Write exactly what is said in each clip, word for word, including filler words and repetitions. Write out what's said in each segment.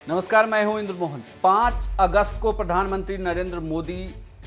नमस्कार, मैं हूं इंद्र मोहन। पाँच अगस्त को प्रधानमंत्री नरेंद्र मोदी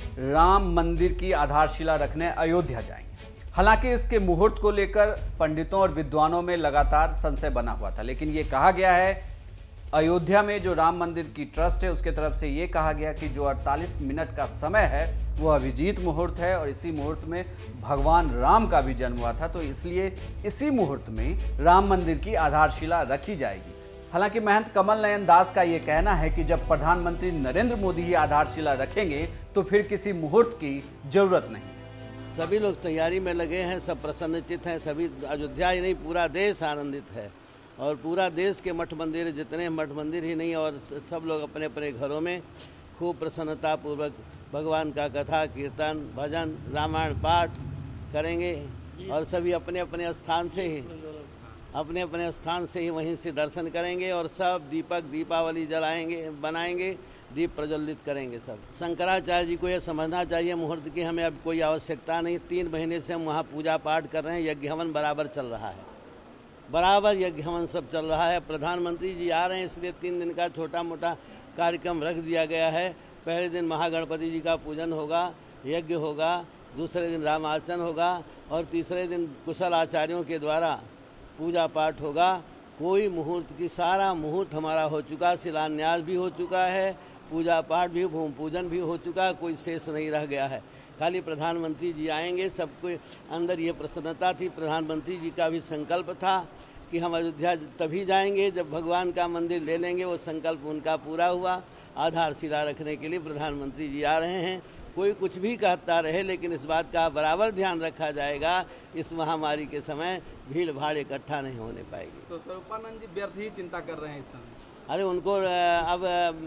राम मंदिर की आधारशिला रखने अयोध्या जाएंगे। हालांकि इसके मुहूर्त को लेकर पंडितों और विद्वानों में लगातार संशय बना हुआ था, लेकिन ये कहा गया है अयोध्या में जो राम मंदिर की ट्रस्ट है उसके तरफ से ये कहा गया कि जो अड़तालीस मिनट का समय है वो अभिजीत मुहूर्त है और इसी मुहूर्त में भगवान राम का भी जन्म हुआ था, तो इसलिए इसी मुहूर्त में राम मंदिर की आधारशिला रखी जाएगी। हालांकि महंत कमल नयन दास का ये कहना है कि जब प्रधानमंत्री नरेंद्र मोदी ही आधारशिला रखेंगे तो फिर किसी मुहूर्त की जरूरत नहीं। सभी लोग तैयारी में लगे हैं, सब प्रसन्नचित हैं, सभी अयोध्या ही नहीं पूरा देश आनंदित है और पूरा देश के मठ मंदिर, जितने मठ मंदिर ही नहीं और सब लोग अपने अपने घरों में खूब प्रसन्नता पूर्वक भगवान का कथा कीर्तन भजन रामायण पाठ करेंगे और सभी अपने अपने स्थान से ही अपने अपने स्थान से ही वहीं से दर्शन करेंगे और सब दीपक दीपावली जलाएंगे, बनाएंगे, दीप प्रज्वलित करेंगे। सब शंकराचार्य जी को यह समझना चाहिए मुहूर्त की हमें अब कोई आवश्यकता नहीं। तीन महीने से हम वहाँ पूजा पाठ कर रहे हैं, यज्ञ हवन बराबर चल रहा है, बराबर यज्ञ हवन सब चल रहा है। प्रधानमंत्री जी आ रहे हैं इसलिए तीन दिन का छोटा मोटा कार्यक्रम रख दिया गया है। पहले दिन महागणपति जी का पूजन होगा, यज्ञ होगा, दूसरे दिन रामार्चन होगा और तीसरे दिन कुशल आचार्यों के द्वारा पूजा पाठ होगा। कोई मुहूर्त की सारा मुहूर्त हमारा हो चुका, शिलान्यास भी हो चुका है, पूजा पाठ भी, भूमि पूजन भी हो चुका, कोई शेष नहीं रह गया है। खाली प्रधानमंत्री जी आएंगे, सबको अंदर ये प्रसन्नता थी। प्रधानमंत्री जी का भी संकल्प था कि हम अयोध्या तभी जाएंगे जब भगवान का मंदिर ले लेंगे। वो संकल्प उनका पूरा हुआ। आधारशिला रखने के लिए प्रधानमंत्री जी आ रहे हैं। कोई कुछ भी कहता रहे, लेकिन इस बात का बराबर ध्यान रखा जाएगा इस महामारी के समय भीड़ भाड़ इकट्ठा नहीं होने पाएगी। तो स्वरूपानंद जी व्यर्थ ही चिंता कर रहे हैं इस समय। अरे उनको अब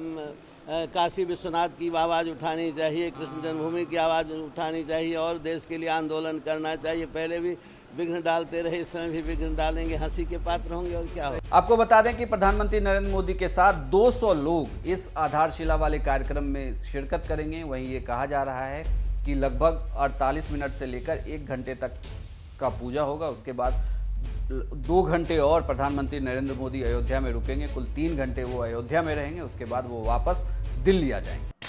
काशी विश्वनाथ की आवाज़ उठानी चाहिए, कृष्ण जन्मभूमि की आवाज़ उठानी चाहिए और देश के लिए आंदोलन करना चाहिए। पहले भी विघ्न डालते रहे, इस समय भी विघ्न डालेंगे, हंसी के पात्र होंगे और क्या होगा। आपको बता दें कि प्रधानमंत्री नरेंद्र मोदी के साथ दो सौ लोग इस आधारशिला वाले कार्यक्रम में शिरकत करेंगे। वहीं ये कहा जा रहा है कि लगभग अड़तालीस मिनट से लेकर एक घंटे तक का पूजा होगा। उसके बाद दो घंटे और प्रधानमंत्री नरेंद्र मोदी अयोध्या में रुकेंगे। कुल तीन घंटे वो अयोध्या में रहेंगे, उसके बाद वो वापस दिल्ली आ जाएंगे।